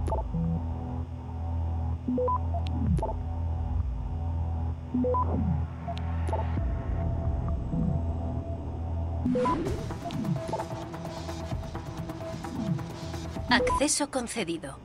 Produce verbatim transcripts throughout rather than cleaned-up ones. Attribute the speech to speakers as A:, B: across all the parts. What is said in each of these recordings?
A: Acceso concedido.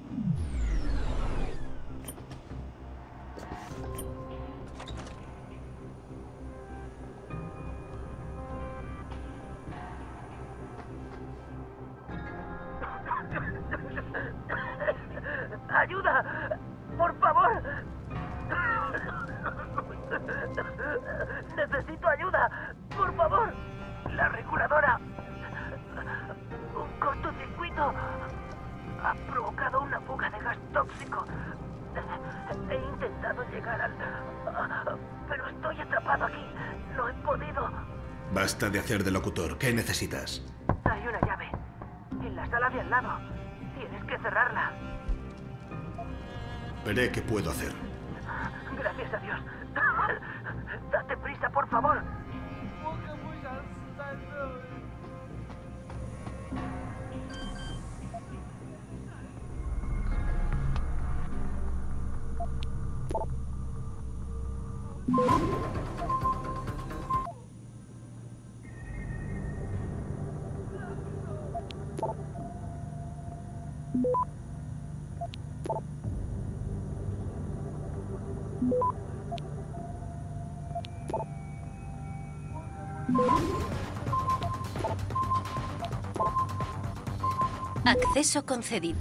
B: ¡Ayuda! ¡Por favor! ¡Necesito ayuda! ¡Por favor! La reguladora. Un cortocircuito. Ha provocado una fuga de gas tóxico. He intentado llegar al... pero estoy atrapado aquí. No he podido.
C: Basta de hacer de locutor. ¿Qué necesitas?
B: Hay una llave. En la sala de al lado. Tienes que cerrarla.
C: Veré qué puedo hacer.
B: Gracias a Dios. Date prisa, por favor.
A: Acceso concedido.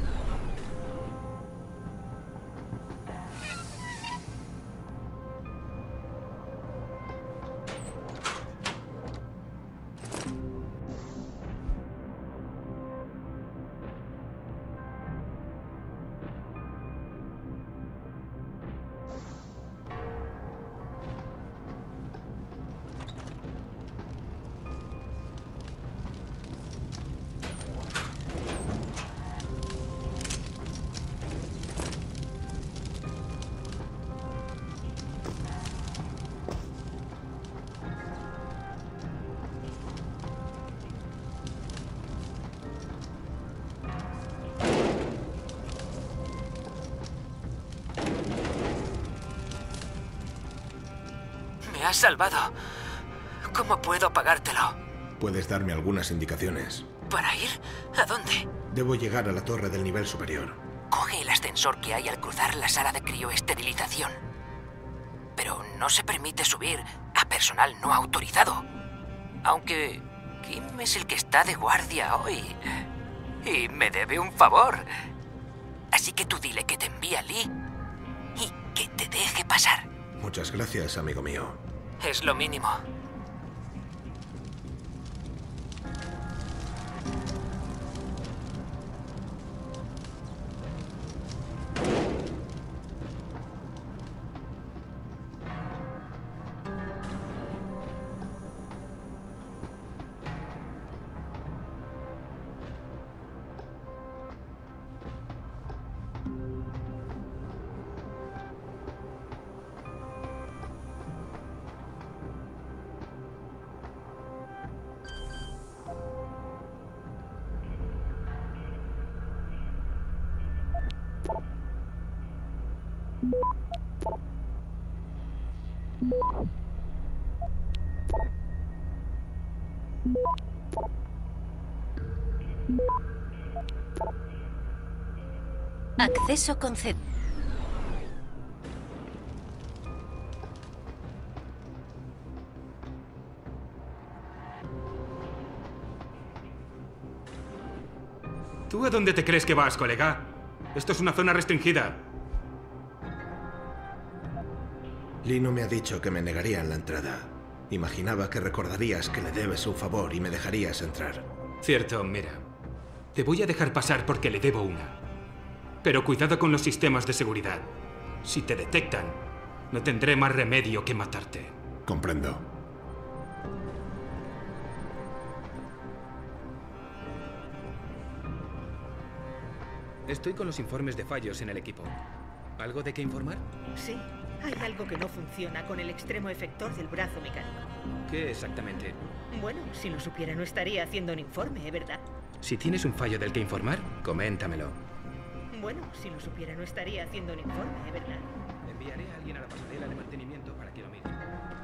B: Me has salvado. ¿Cómo puedo pagártelo?
C: Puedes darme algunas indicaciones.
B: ¿Para ir? ¿A dónde?
C: Debo llegar a la torre del nivel superior.
B: Coge el ascensor que hay al cruzar la sala de crioesterilización. Pero no se permite subir a personal no autorizado. Aunque Kim es el que está de guardia hoy. Y me debe un favor. Así que tú dile que te envía Lee y que te deje pasar.
C: Muchas gracias, amigo mío.
B: Es lo mínimo.
A: Acceso concedido.
D: ¿Tú a dónde te crees que vas, colega? Esto es una zona restringida.
C: Lee no me ha dicho que me negarían la entrada. Imaginaba que recordarías que le debes un favor y me dejarías entrar.
D: Cierto, mira. Te voy a dejar pasar porque le debo una. Pero cuidado con los sistemas de seguridad. Si te detectan, no tendré más remedio que matarte.
C: Comprendo.
D: Estoy con los informes de fallos en el equipo. ¿Algo de qué informar?
E: Sí, hay algo que no funciona con el extremo efector del brazo mecánico.
D: ¿Qué exactamente?
E: Bueno, si lo supiera no estaría haciendo un informe, ¿verdad?
D: Si tienes un fallo del que informar, coméntamelo.
E: Bueno, si lo supiera no estaría haciendo un informe, ¿verdad?
D: Enviaré a alguien a la pasarela de mantenimiento para que lo mire.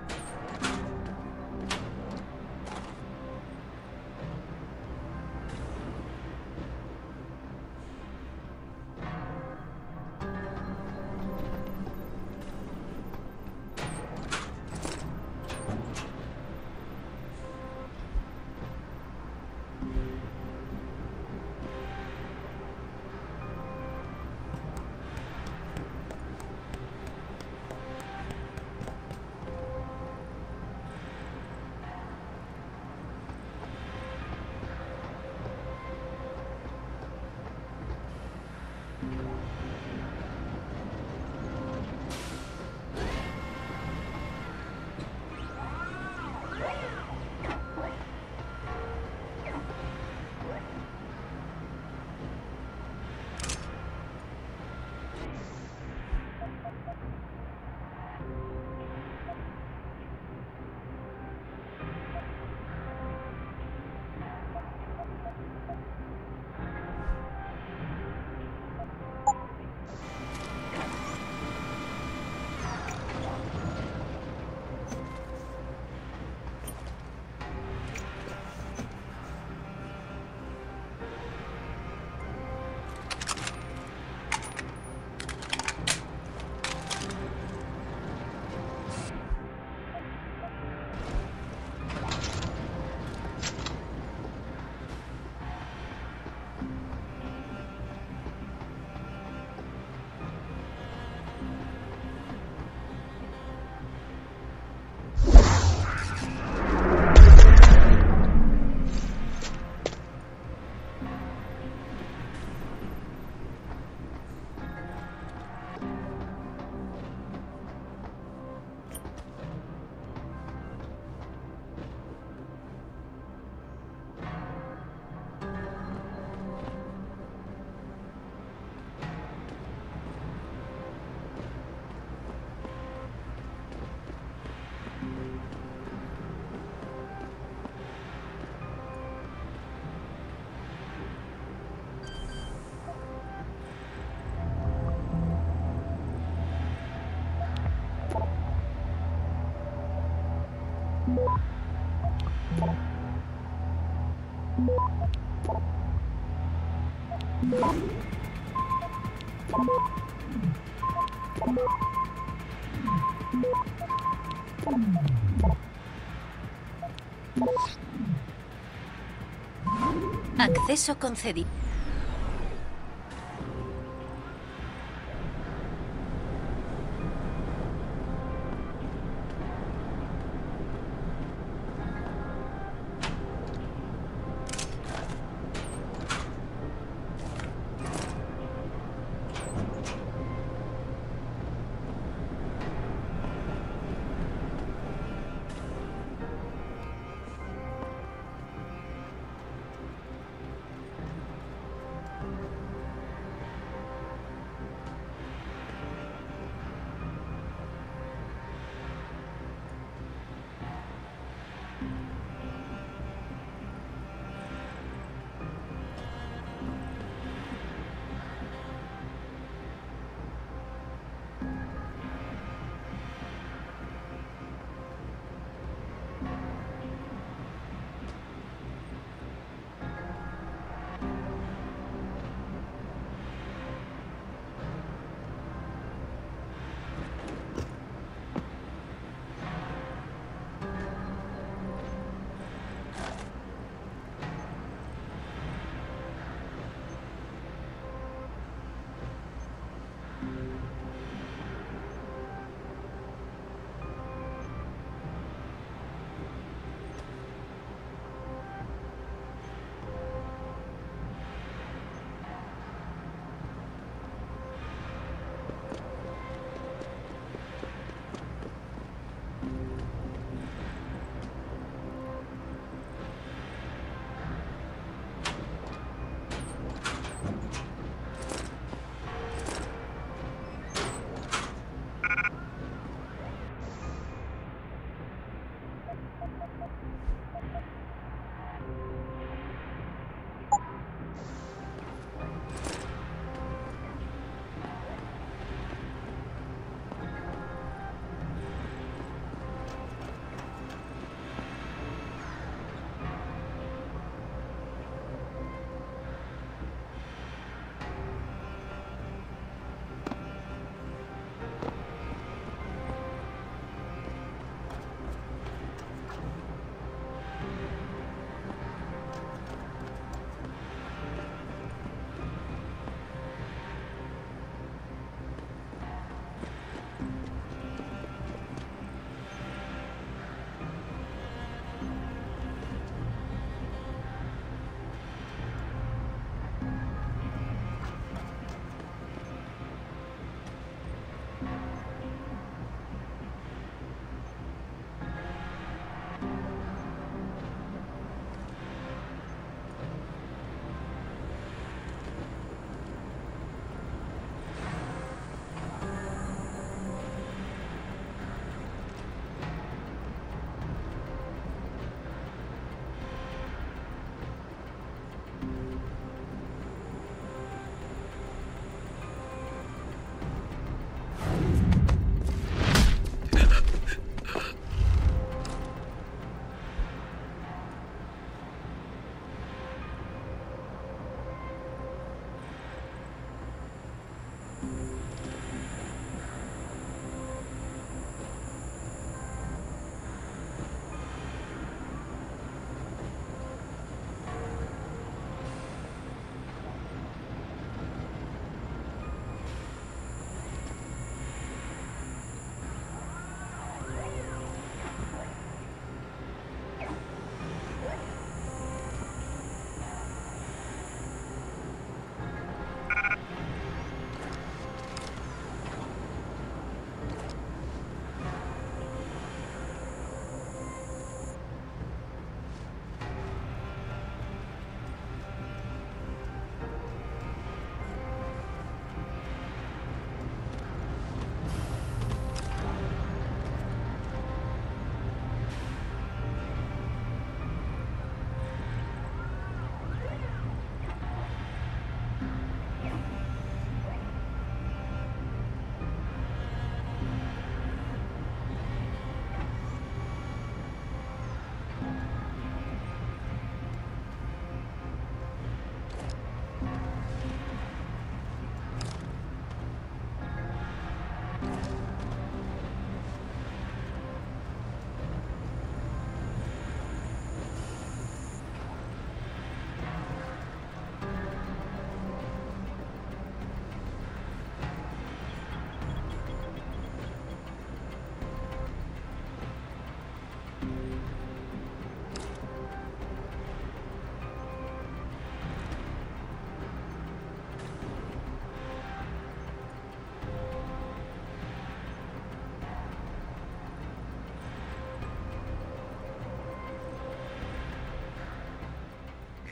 A: Acceso concedido.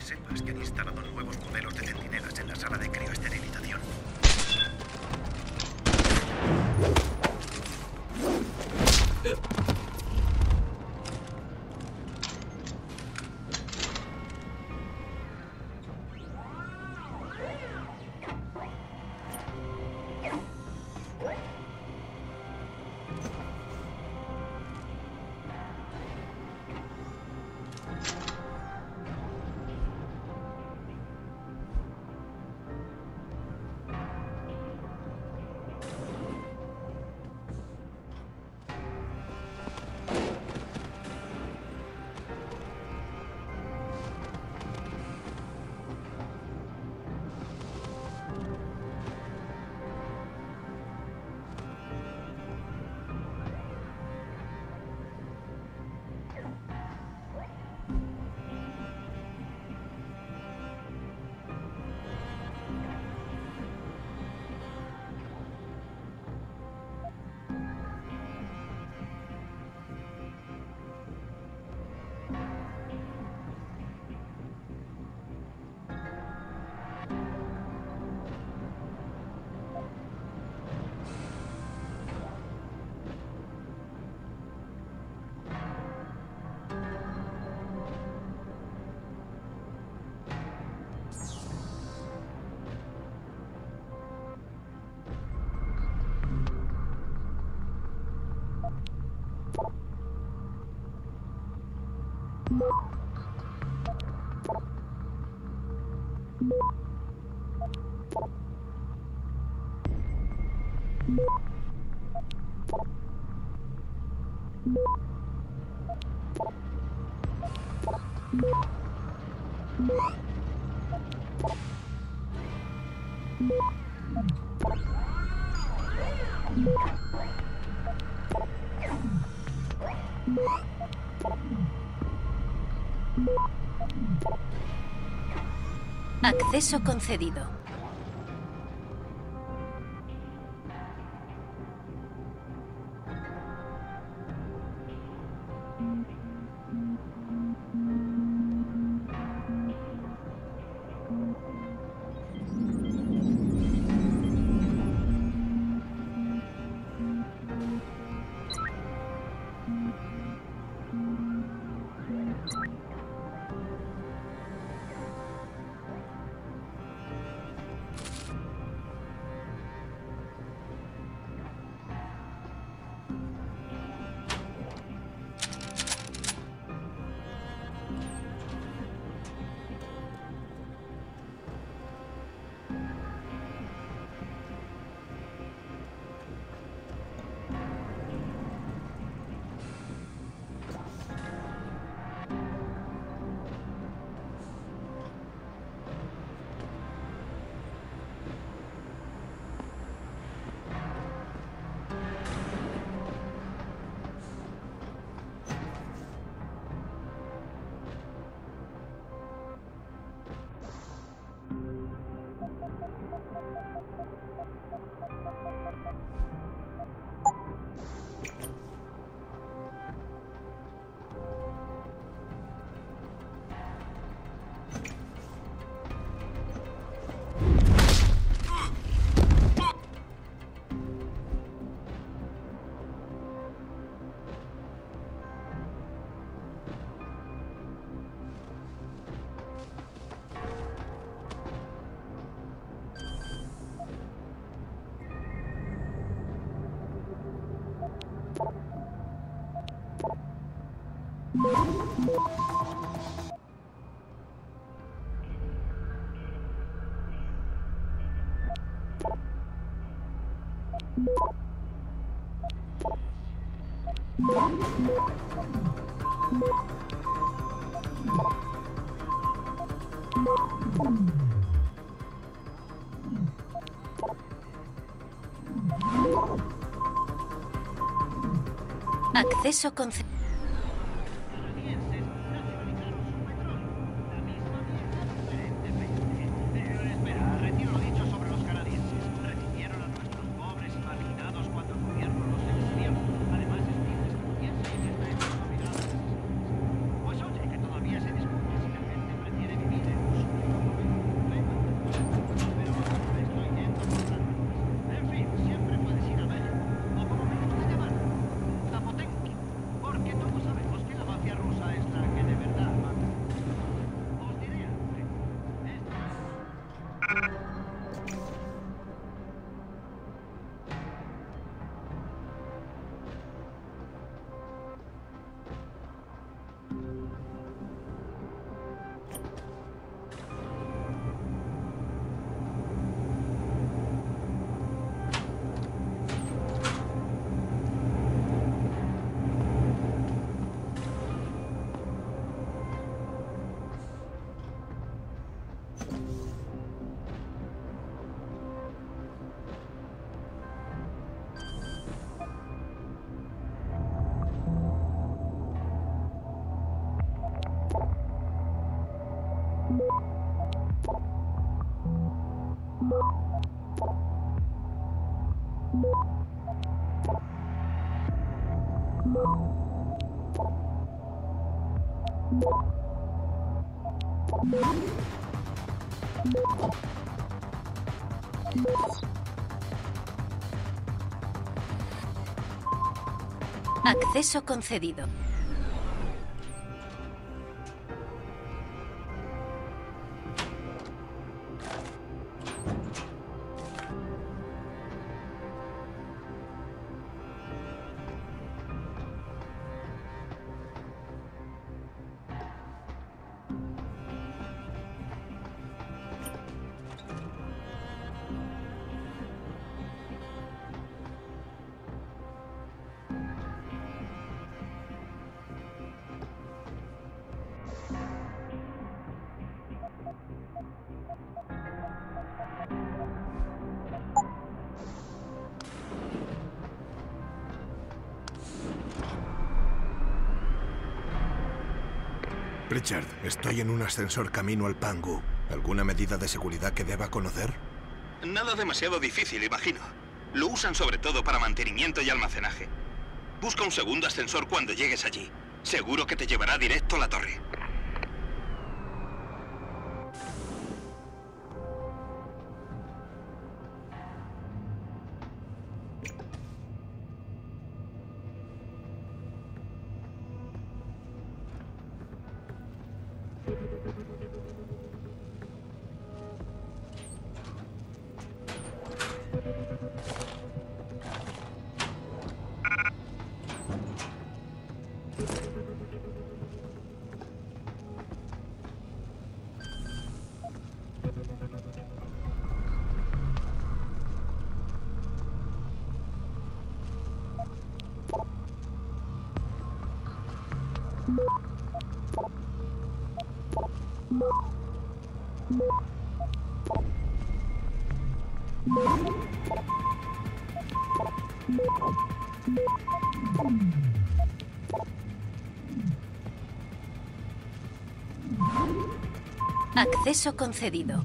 C: sepas que han instalado nuevos modelos de centinelas en la sala de crioesterilización.
A: Acceso concedido. Acceso concedido.
F: Pues oye, que todavía se discute si la gente prefiere vivir en
A: Acceso concedido.
C: Richard, estoy en un ascensor camino al Pangu. ¿Alguna medida de seguridad que deba conocer?
F: Nada demasiado difícil, imagino. Lo usan sobre todo para mantenimiento y almacenaje. Busca un segundo ascensor cuando llegues allí. Seguro que te llevará directo a la torre.
A: Acceso concedido.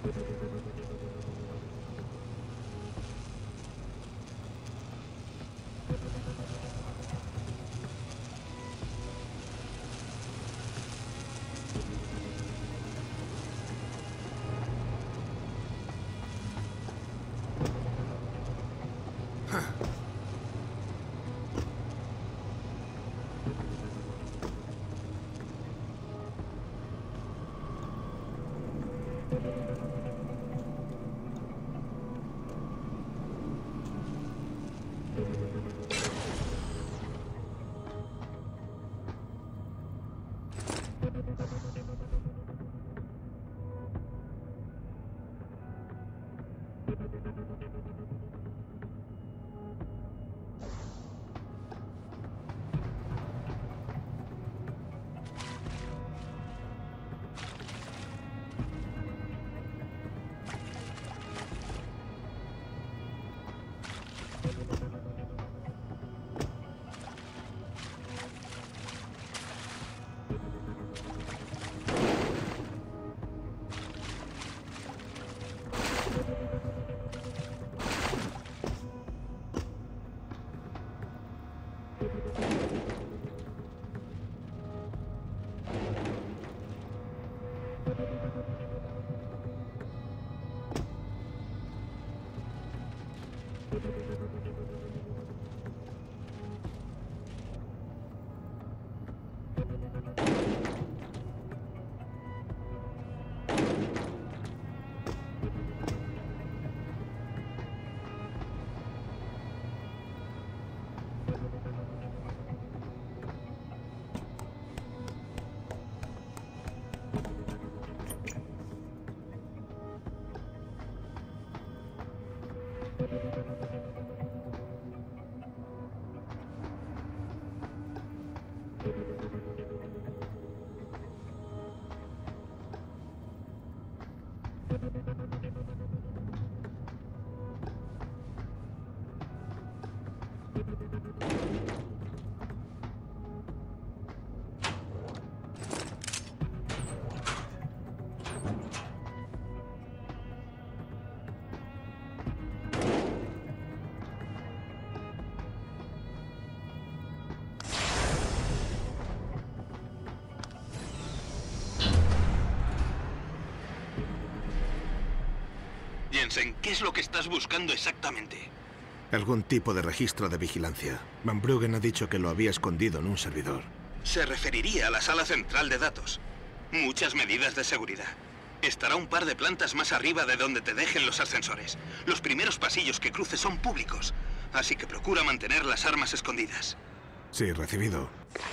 F: Jensen, ¿qué es lo que estás buscando exactamente?
C: Algún tipo de registro de vigilancia. Van Bruggen ha dicho que lo había escondido en un servidor.
F: Se referiría a la sala central de datos. Muchas medidas de seguridad. Estará un par de plantas más arriba de donde te dejen los ascensores. Los primeros pasillos que cruces son públicos, así que procura mantener las armas escondidas.
C: Sí, recibido.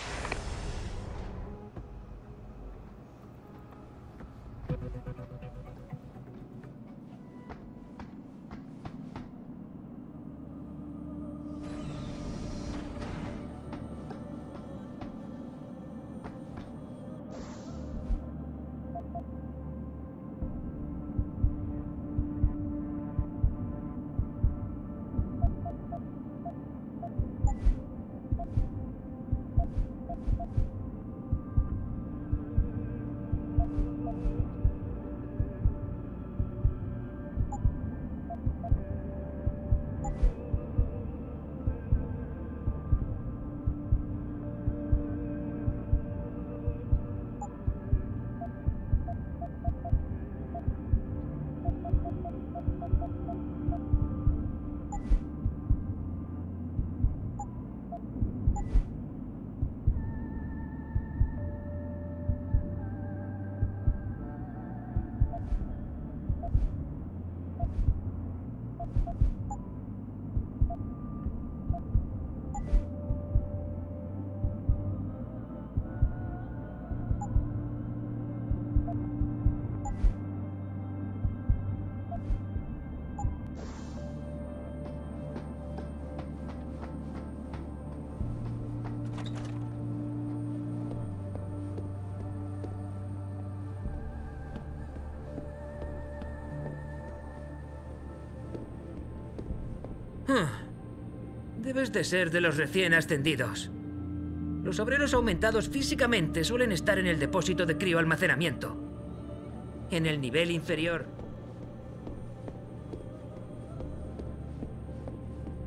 G: Debes de ser de los recién ascendidos. Los obreros aumentados físicamente suelen estar en el depósito de crioalmacenamiento. En el nivel inferior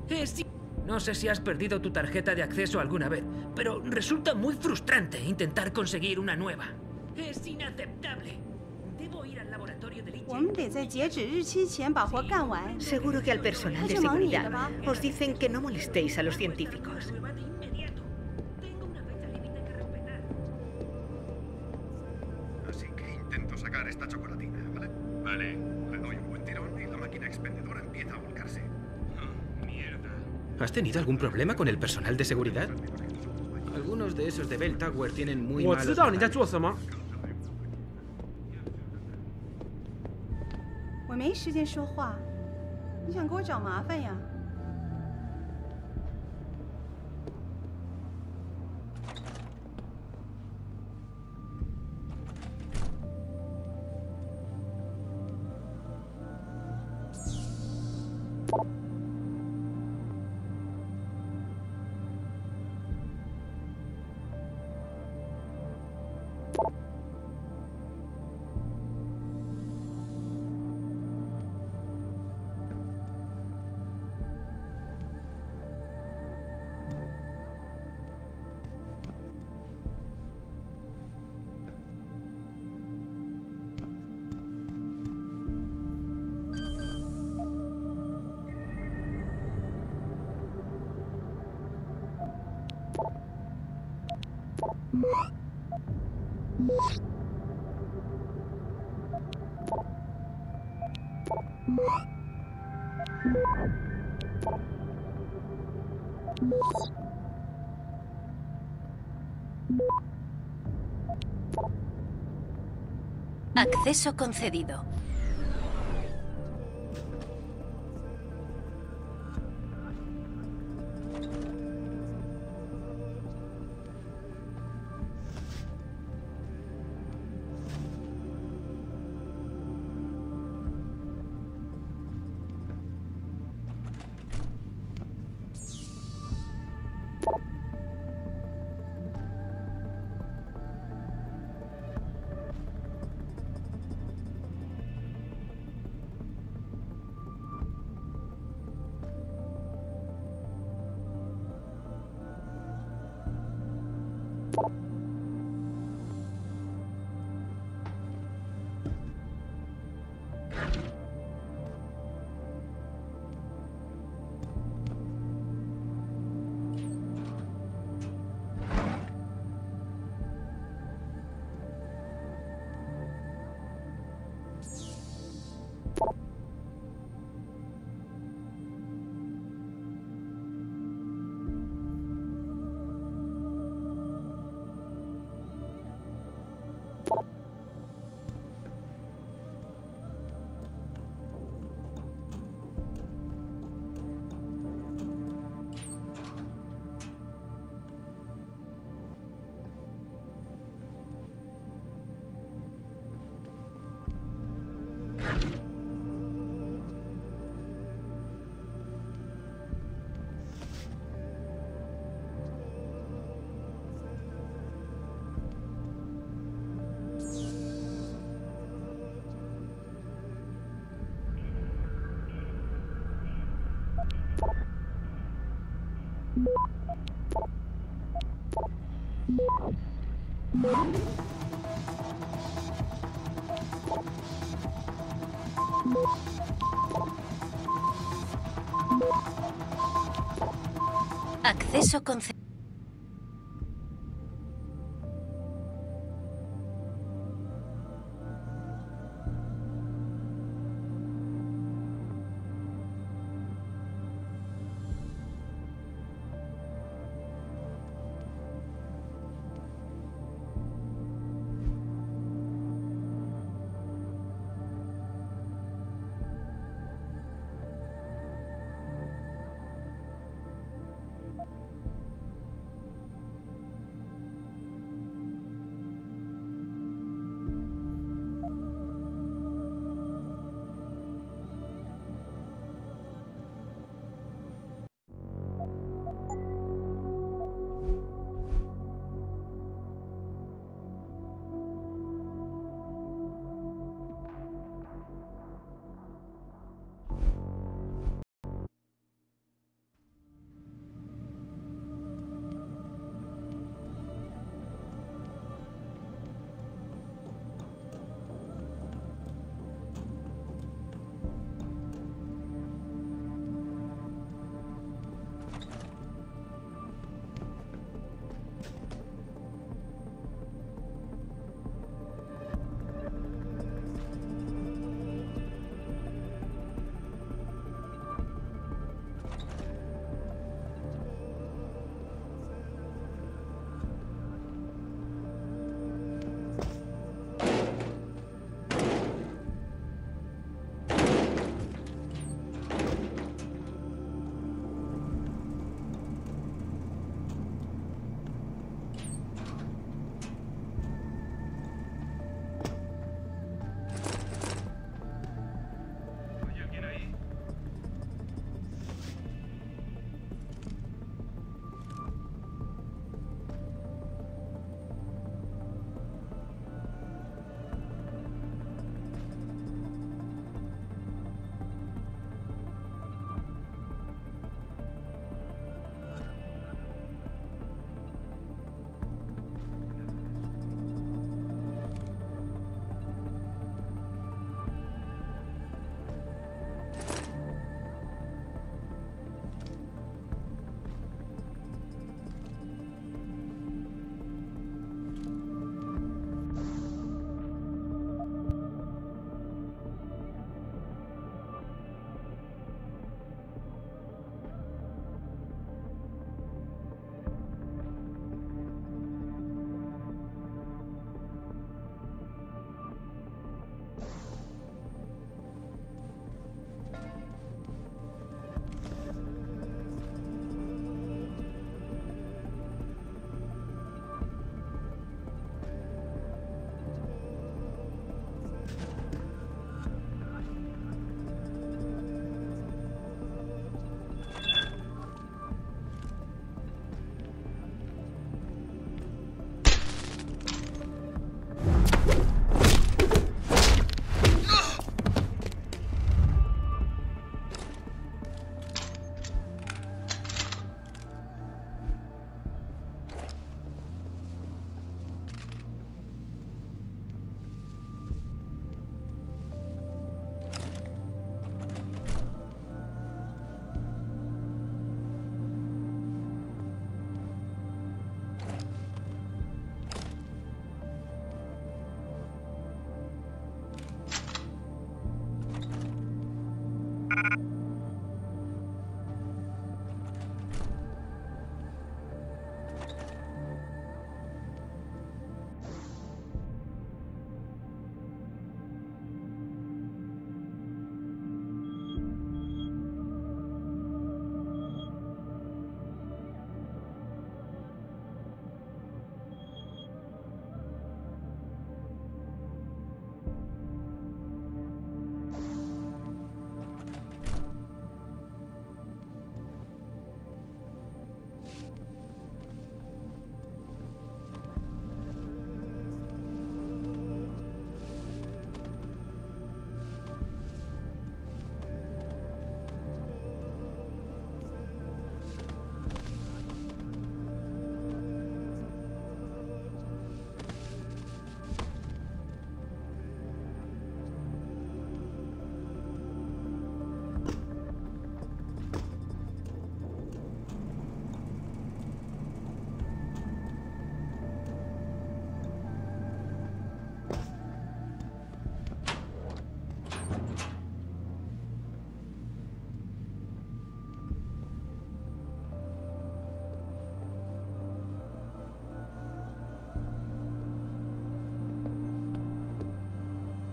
G: Es... No sé si has perdido tu tarjeta de acceso alguna vez, pero resulta muy frustrante intentar conseguir una nueva. Es inaceptable. Debo ir al laboratorio de Liche.
E: Seguro que al personal de seguridad os dicen que no molestéis a los científicos.
G: Tengo una fecha límite que respetar.
C: Así que intento sacar esta chocolatina, ¿vale? Vale. Le doy un buen tirón y la máquina expendedora empieza a volcarse.
D: Mierda. ¿Has tenido algún problema con el personal de seguridad? Algunos de esos de Bell Tower tienen muy
H: 我
D: malos
H: 知道你在
D: modales.
H: 做什么。
I: 我没时间说话，你想给我找麻烦呀？
A: Acceso concedido. Acceso concedido.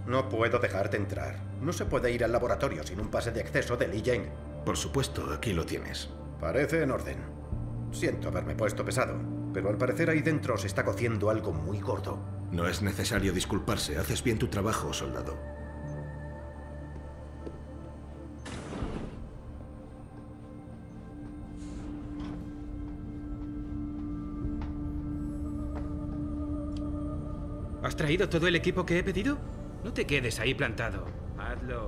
H: No puedo dejarte entrar. No se puede ir al laboratorio sin un pase de acceso de Li Yang.
C: Por supuesto, aquí lo tienes.
H: Parece en orden. Siento haberme puesto pesado, pero al parecer ahí dentro se está cociendo algo muy gordo.
C: No es necesario disculparse. Haces bien tu trabajo, soldado.
D: ¿Has traído todo el equipo que he pedido? No te quedes ahí plantado. Hazlo.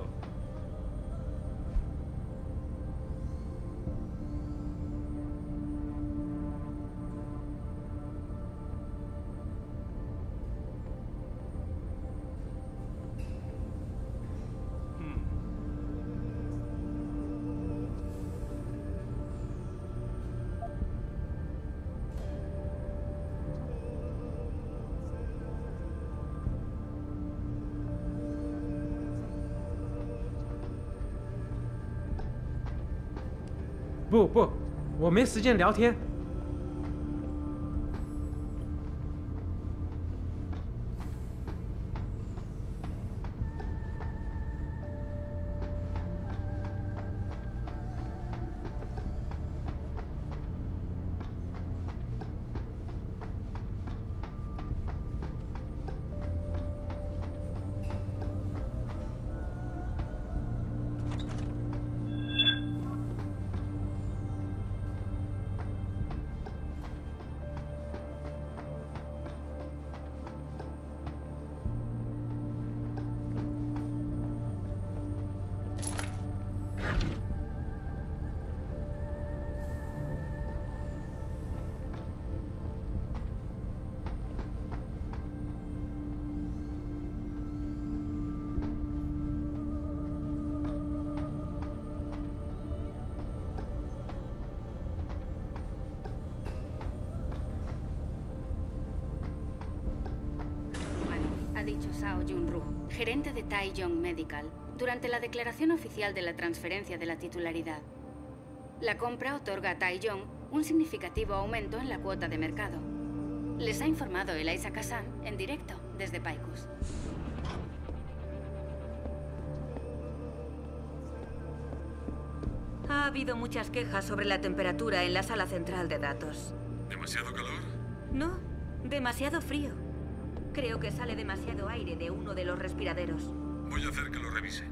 J: 不不，我没时间聊天。
K: Ha dicho Shao Junru, gerente de Taiyong Medical, durante la declaración oficial de la transferencia de la titularidad. La compra otorga a Taiyong un significativo aumento en la cuota de mercado. Les ha informado Eliza Kazan en directo desde Paikus.
L: Ha habido muchas quejas sobre la temperatura en la sala central de datos.
M: ¿Demasiado calor?
L: No, demasiado frío. Creo que sale demasiado aire de uno de los respiraderos.
M: Voy a hacer que lo revisen.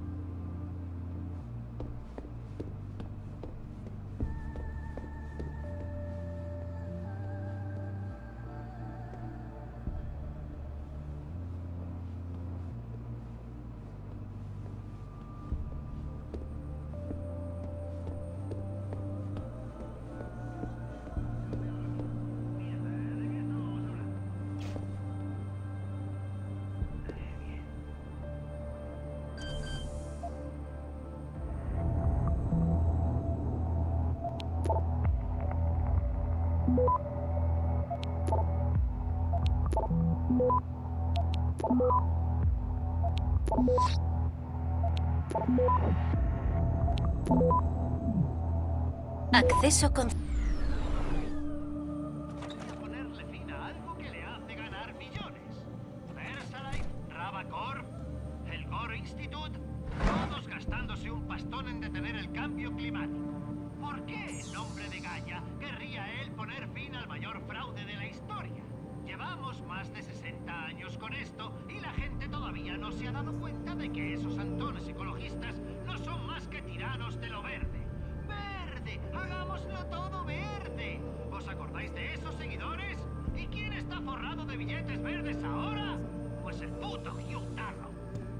A: Acceso con...
N: Ponerle fin a algo que le hace ganar millones. Versailles, Rabacorp, el Gore Institute, todos gastándose un pastón en detener el cambio climático. ¿Por qué, en nombre de Gaia, querría él poner fin al mayor fraude de la historia? Llevamos más de sesenta años con esto y la gente todavía no se ha dado cuenta de que esos antones ecologistas no son más que tiranos de lo verde. ¡Verde! ¡Hagámoslo todo verde! ¿Os acordáis de esos seguidores? ¿Y quién está forrado de billetes verdes ahora? Pues el puto Hugh Darrow.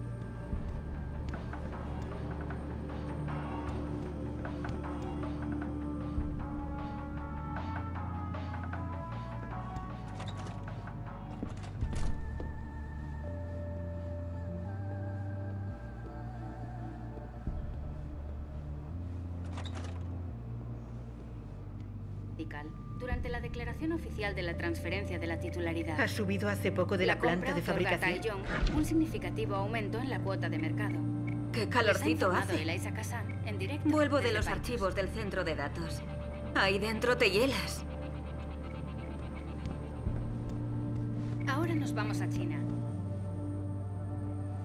K: Durante la declaración oficial de la transferencia de la titularidad.
E: ¿Ha subido hace poco de la, la planta de fabricación?
K: A Taiyong un significativo aumento en la cuota de mercado.
L: ¡Qué calorcito hace!
K: Eliza Kazan en directo
L: Vuelvo de los archivos del centro de datos. Ahí dentro te hielas.
K: Ahora nos vamos a China.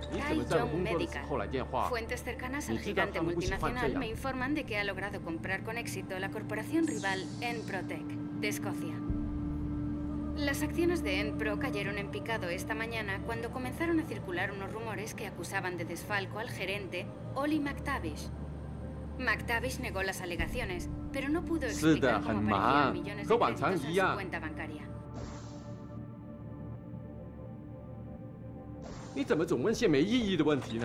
K: Taiyong Medical. Fuentes cercanas al gigante multinacional me informan de que ha logrado comprar con éxito la corporación rival Enprotech, de Escocia. Las acciones de Enpro cayeron en picado esta mañana cuando comenzaron a circular unos rumores que acusaban de desfalco al gerente Ollie McTavish. McTavish negó las alegaciones, pero no pudo explicar cómo aparecían millones de créditos en su cuenta bancaria.
O: 你怎么总问些没意义的问题呢？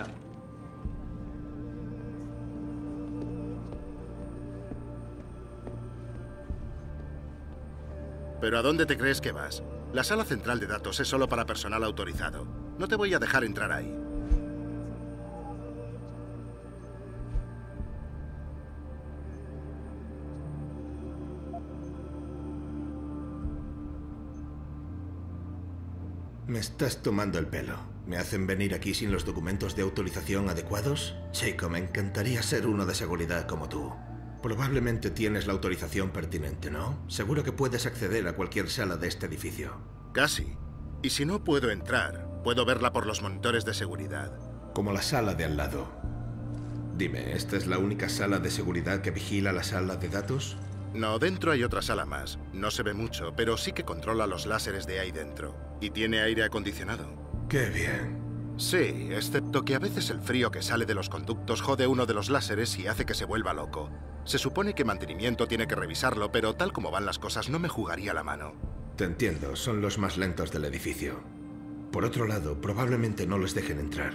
P: ¿Pero a dónde te crees que vas? La sala central de datos es solo para personal autorizado. No te voy a dejar entrar ahí.
C: Me estás tomando el pelo. ¿Me hacen venir aquí sin los documentos de autorización adecuados? Chico, me encantaría ser uno de seguridad como tú. Probablemente tienes la autorización pertinente, ¿no? Seguro que puedes acceder a cualquier sala de este edificio.
P: Casi. Y si no puedo entrar, puedo verla por los monitores de seguridad.
C: Como la sala de al lado. Dime, ¿esta es la única sala de seguridad que vigila la sala de datos?
P: No, dentro hay otra sala más. No se ve mucho, pero sí que controla los láseres de ahí dentro. Y tiene aire acondicionado.
C: ¡Qué bien!
P: Sí, excepto que a veces el frío que sale de los conductos jode uno de los láseres y hace que se vuelva loco. Se supone que mantenimiento tiene que revisarlo, pero tal como van las cosas no me jugaría la mano.
C: Te entiendo, son los más lentos del edificio. Por otro lado, probablemente no les dejen entrar.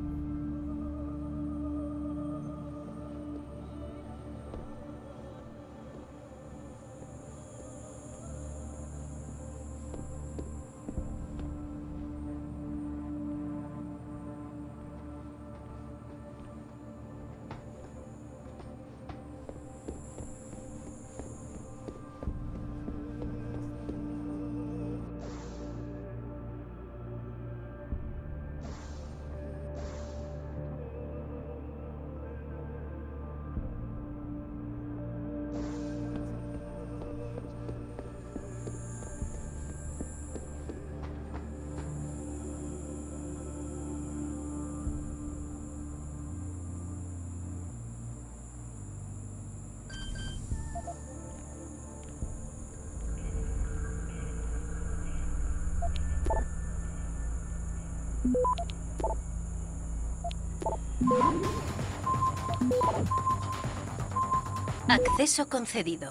A: Acceso concedido.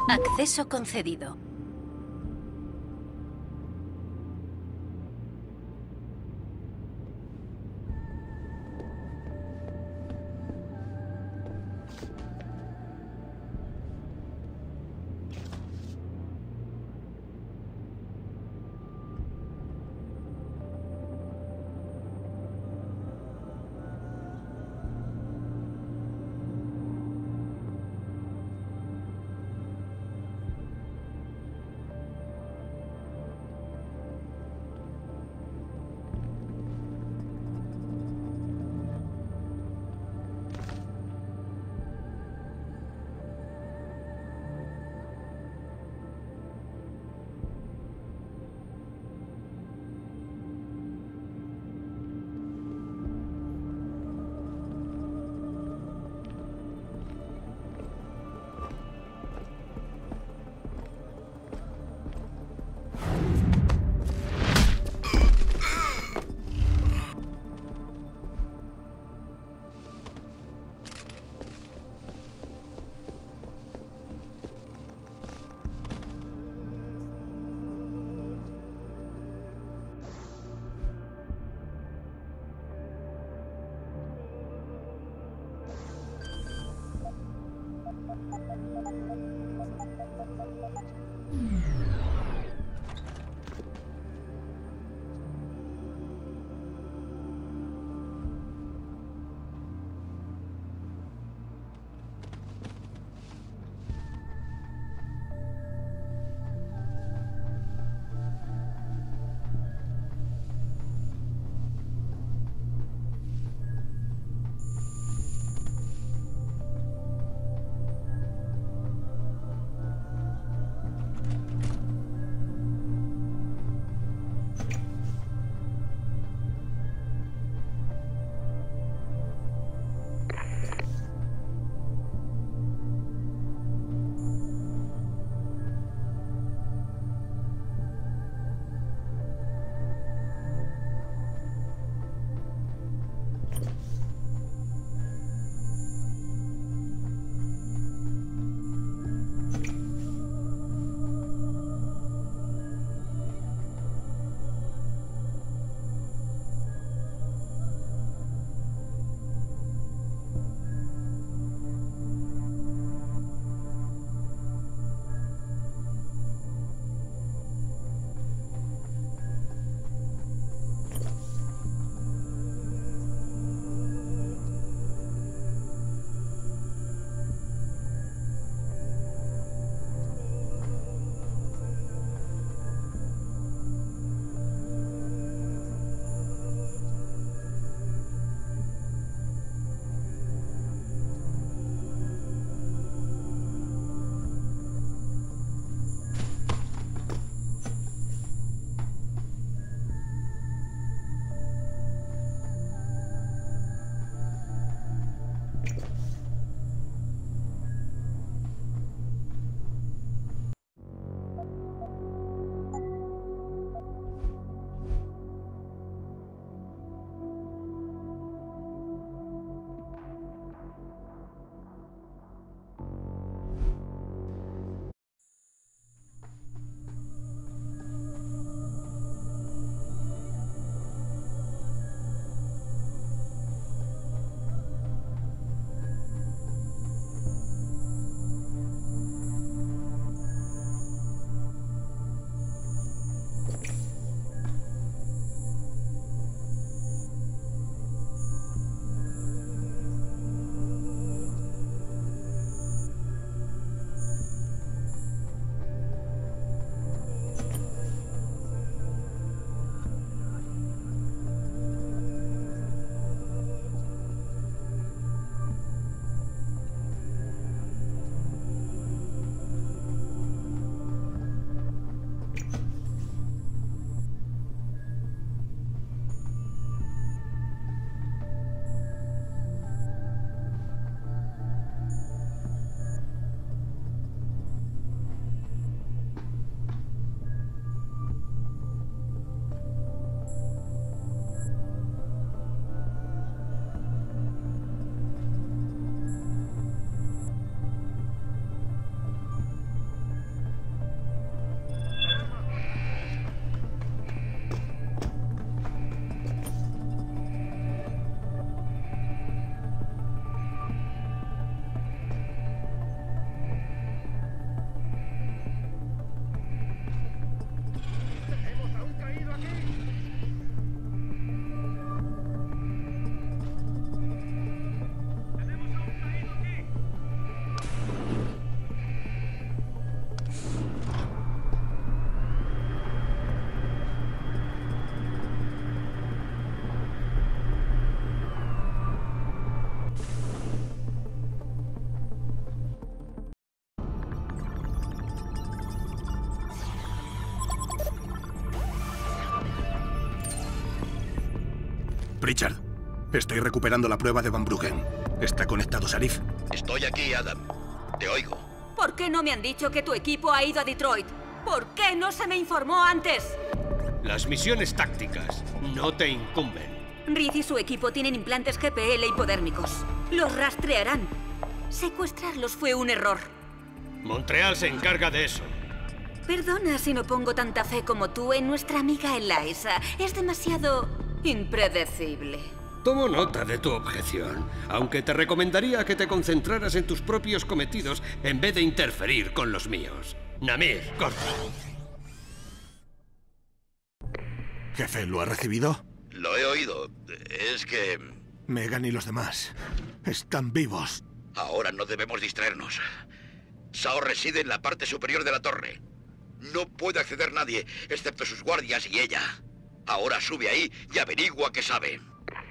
A: Acceso concedido.
Q: Pritchard, estoy recuperando la prueba de Van Bruggen. ¿Está conectado Sarif?
R: Estoy aquí, Adam. Te oigo.
L: ¿Por qué no me han dicho que tu equipo ha ido a Detroit? ¿Por qué no se me informó antes?
S: Las misiones tácticas no te incumben.
L: Reed y su equipo tienen implantes G P L hipodérmicos. Los rastrearán. Secuestrarlos fue un error.
S: Montreal se encarga de eso.
L: Perdona si no pongo tanta fe como tú en nuestra amiga Eliza. Es demasiado impredecible.
S: Tomo nota de tu objeción, aunque te recomendaría que te concentraras en tus propios cometidos en vez de interferir con los míos. Namir, corta.
Q: Jefe, ¿lo ha recibido?
R: Lo he oído. Es que...
Q: Megan y los demás están vivos.
R: Ahora no debemos distraernos. Sao reside en la parte superior de la torre. No puede acceder nadie, excepto sus guardias y ella. Ahora sube ahí y averigua qué sabe.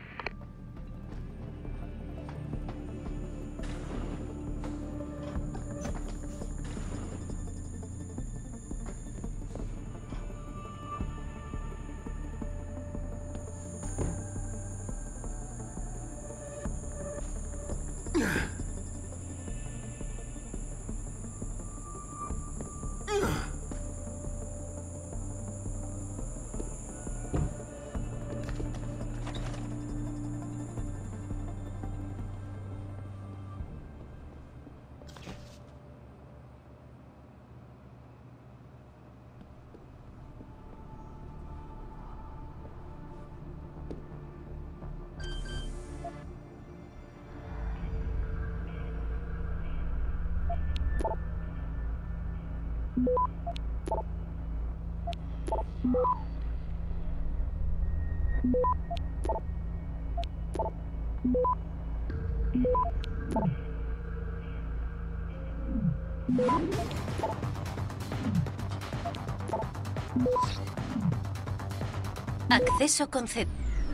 A: Acceso concedido.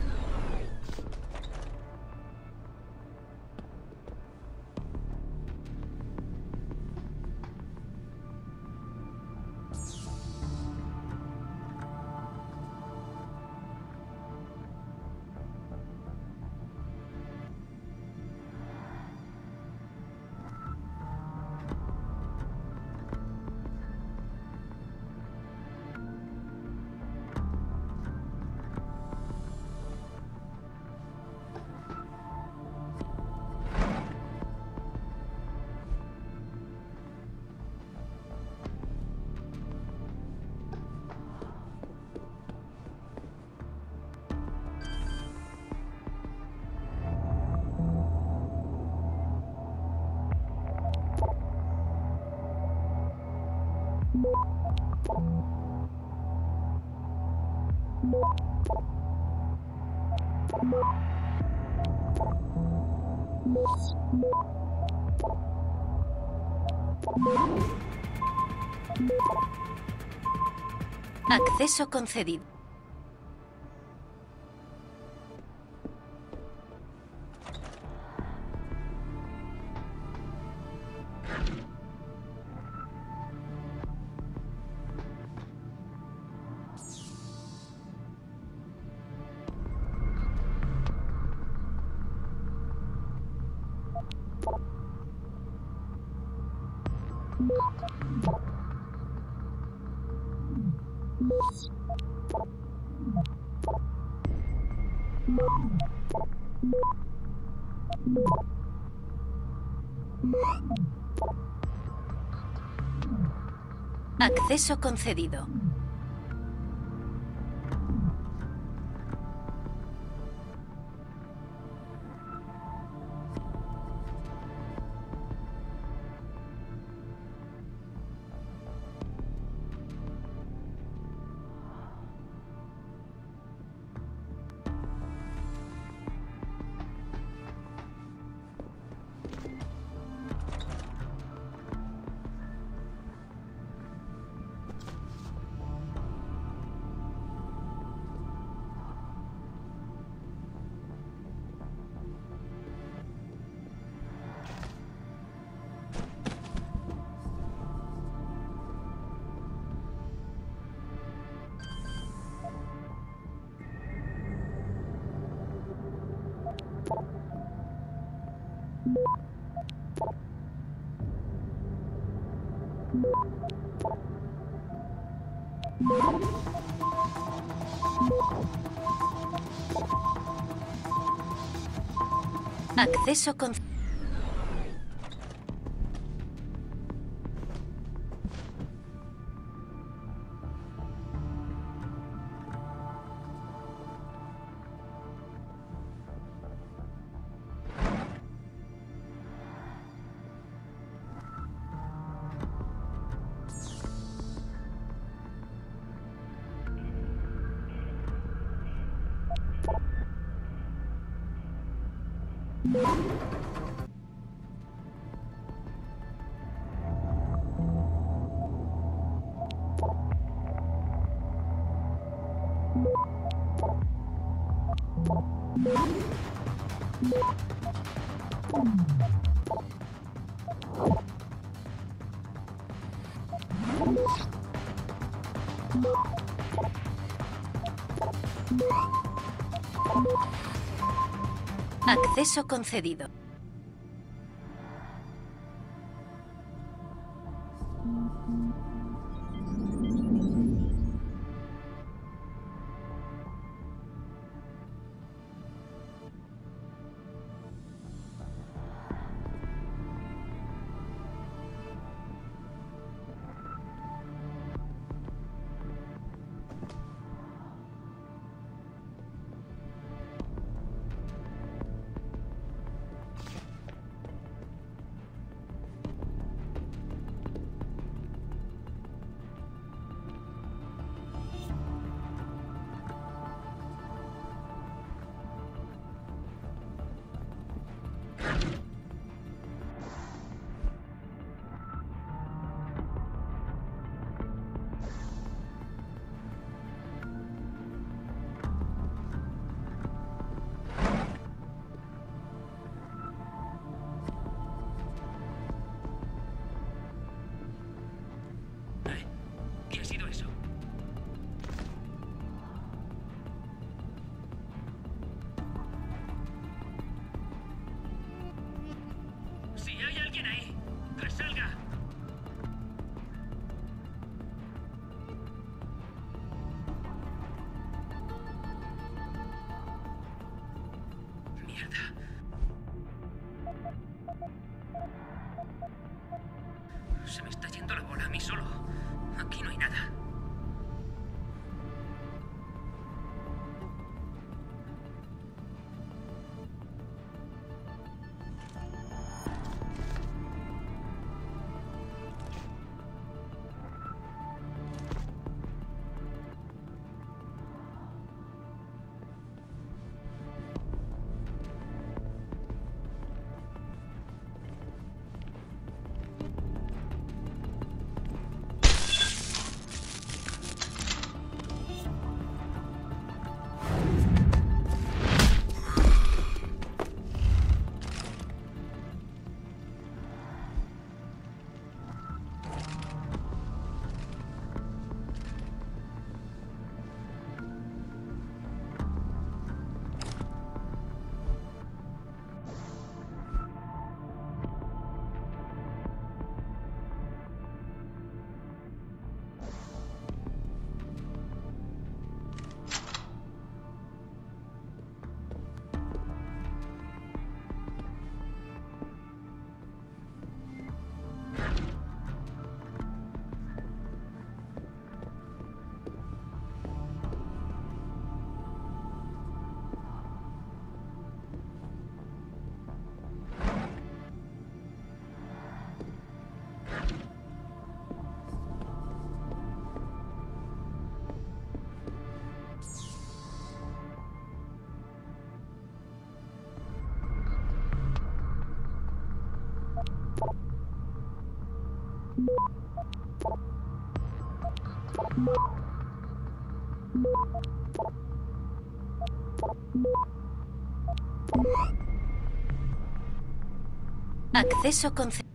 A: Acceso concedido. Acceso concedido. Acceso con... Acceso concedido.
G: ¿Qué ha sido eso? Si hay alguien ahí, que salga. Mierda. Se me está yendo la bola a mí solo. Aquí no hay nada. Acceso concedido.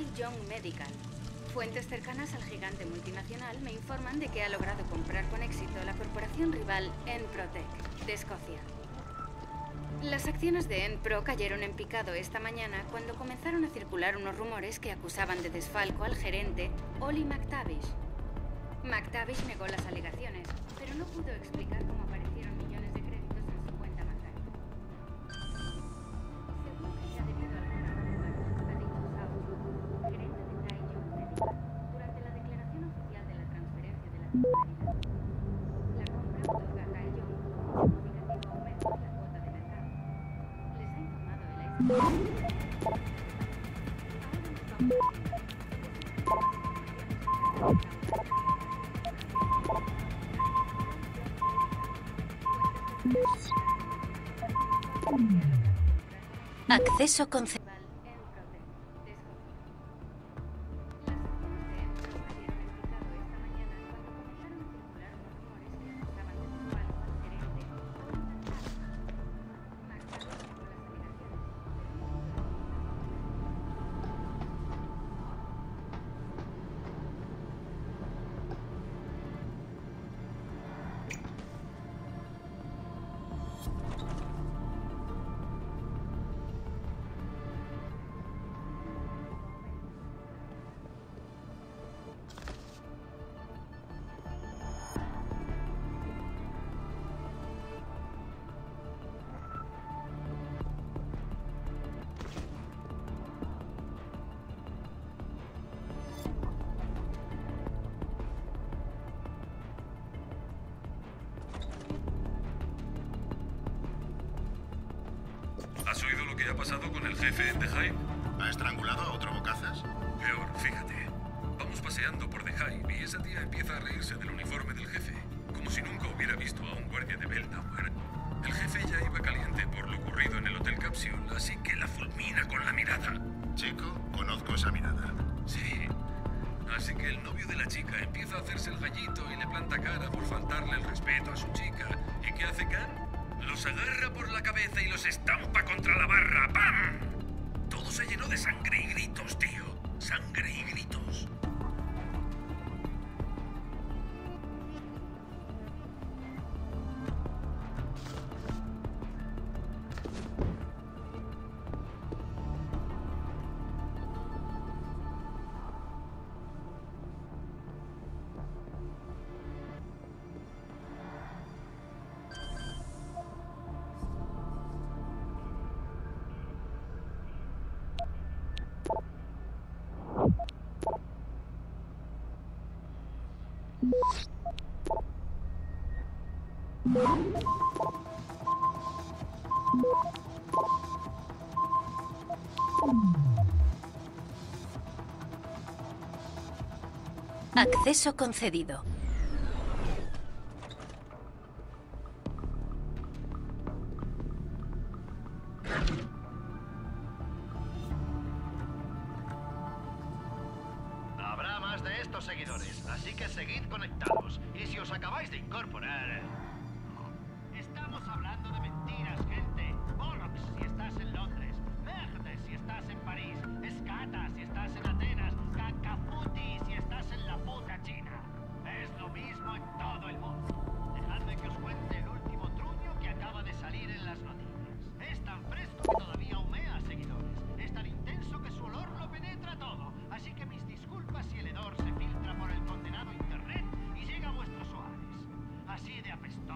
K: Young Medical. Fuentes cercanas al gigante multinacional me informan de que ha logrado comprar con éxito la corporación rival Enprotech, de Escocia. Las acciones de Enpro cayeron en picado esta mañana cuando comenzaron a circular unos rumores que acusaban de desfalco al gerente Ollie McTavish. McTavish negó las alegaciones, pero no pudo explicar cómo aparecieron millones de créditos en su cuenta bancaria. Según ella, debido a alguna razón, ha dicho Sao, gerente de Tai Young Medical, durante la declaración oficial de la transferencia de la titularidad. La compra otorga a Tai Young un significativo aumento en la cuota de mercado. Les ha informado el ex. Ahora nos vamos
A: a... Acceso concedido.
M: ¿Has oído lo que ha pasado con el jefe en The Hive?
P: ¿Ha estrangulado a otro bocazas?
M: Peor, fíjate. Vamos paseando por The Hive y esa tía empieza a reírse del uniforme del jefe, como si nunca hubiera visto a un guardia de Belltower. El jefe ya iba caliente por lo ocurrido en el Hotel Capsule, así que la fulmina con la mirada.
P: Chico, conozco esa mirada.
M: Sí. Así que el novio de la chica empieza a hacerse el gallito y le planta cara por faltarle el respeto a su chica. ¿Y qué hace Khan? Los agarra por la cabeza y los estampa contra la barra. ¡Pam! Todo se llenó de sangre y gritos, tío. Sangre y gritos.
A: Acceso concedido.
N: Habrá más de estos seguidores, así que seguid conectados. Y si os acabáis de incorporar... Estamos hablando de mentiras, gente. Borrox, si estás en Londres. Merde, si estás en París. Escata, si estás en Atenas. Cacafuti, si estás en la puta China. Es lo mismo en todo el mundo. Dejadme que os cuente el último truño que acaba de salir en las noticias. Es tan fresco que todavía humea seguidores. Es tan intenso que su olor lo penetra todo. Así que mis disculpas si el hedor se filtra por el condenado internet y llega a vuestros hogares. Así de apestoso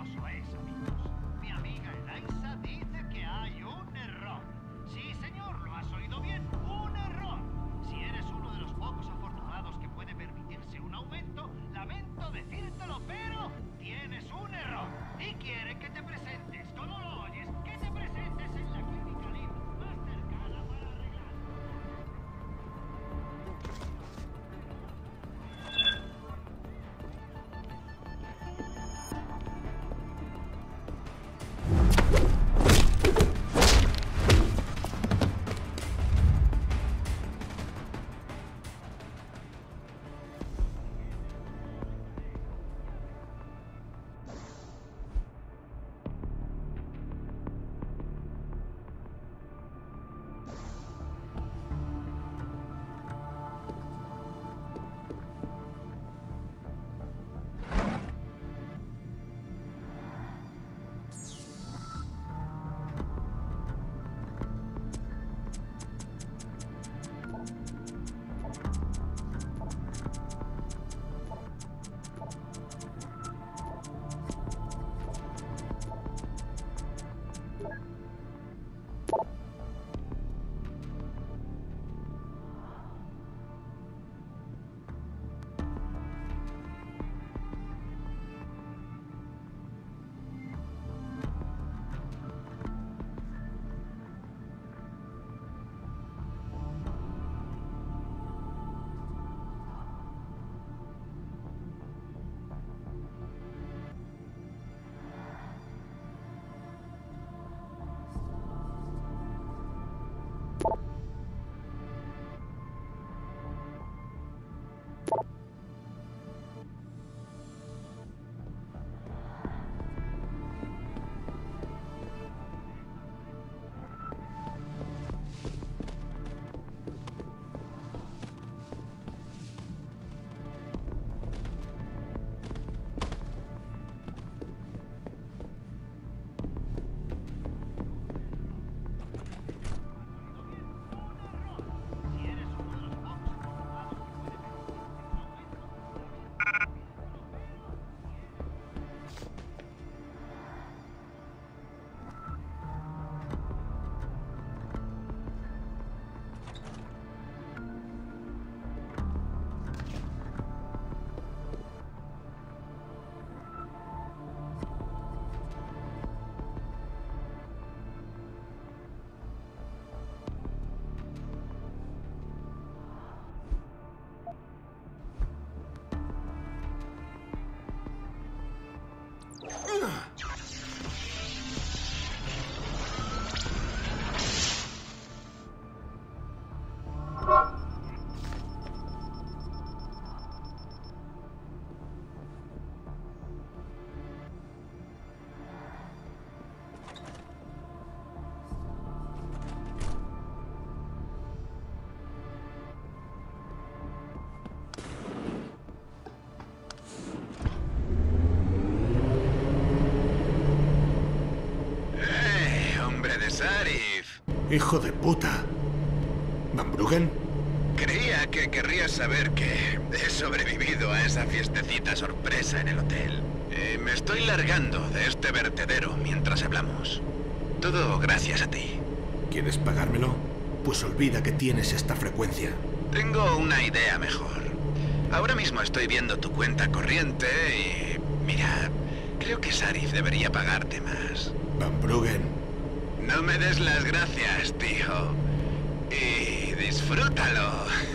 C: Hijo de puta. ¿Van Bruggen?
F: Creía que querrías saber que he sobrevivido a esa fiestecita sorpresa en el hotel. Eh, me estoy largando de este vertedero mientras hablamos. Todo gracias a ti.
C: ¿Quieres pagármelo? Pues olvida que tienes esta frecuencia.
F: Tengo una idea mejor. Ahora mismo estoy viendo tu cuenta corriente y... Mira, creo que Sarif debería pagarte más.
C: Van Bruggen.
F: No me des las gracias, tío. Y disfrútalo.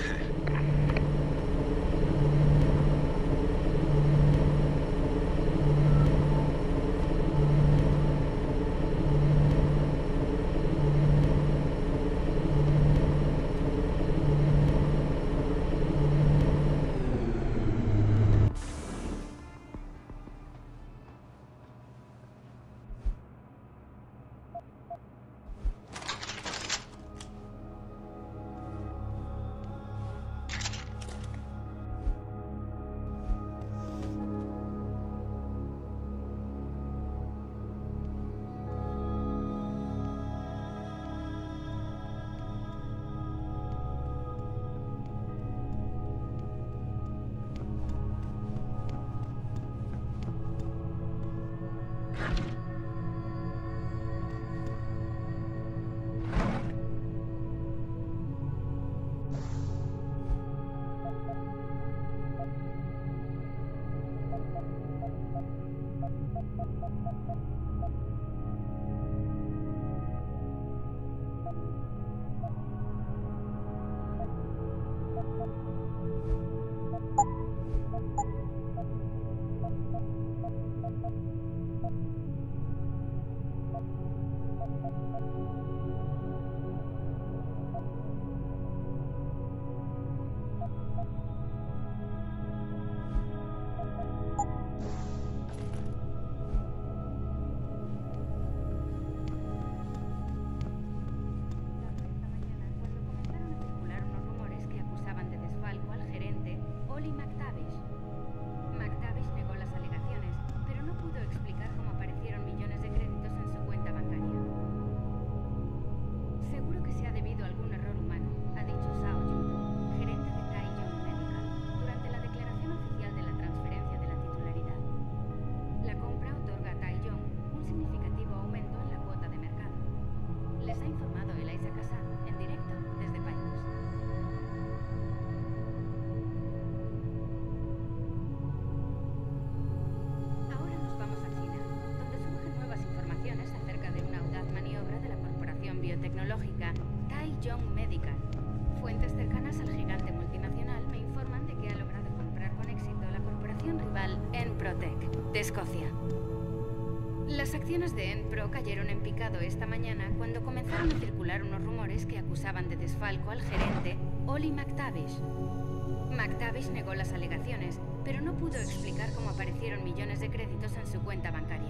K: Tecnológica Taiyong Medical. Fuentes cercanas al gigante multinacional me informan de que ha logrado comprar con éxito la corporación rival Enprotech, de Escocia. Las acciones de Enpro cayeron en picado esta mañana cuando comenzaron a circular unos rumores que acusaban de desfalco al gerente Ollie McTavish. McTavish negó las alegaciones, pero no pudo explicar cómo aparecieron millones de créditos en su cuenta bancaria.